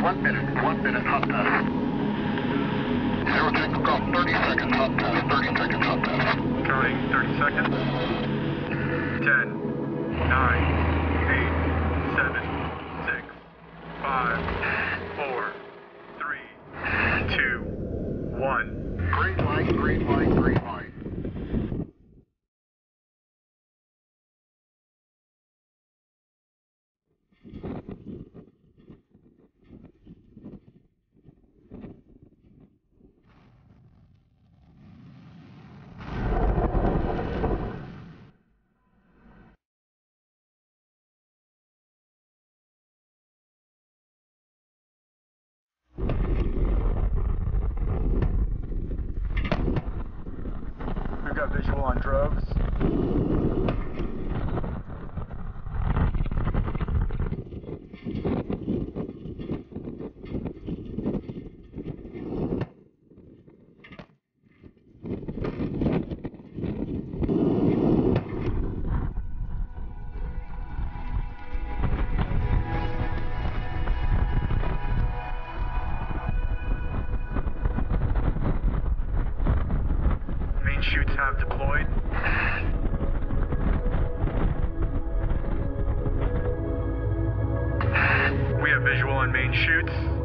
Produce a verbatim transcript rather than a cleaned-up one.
one minute, one minute, hot pass. Zero Tango Golf, thirty seconds, hot pass, thirty seconds, hot pass. Counting thirty seconds. ten, nine, eight, seven, six, five, four, three, two, one. Green light, green light, green light. We've got visual on droves. Main chutes have deployed. We have visual on main chutes.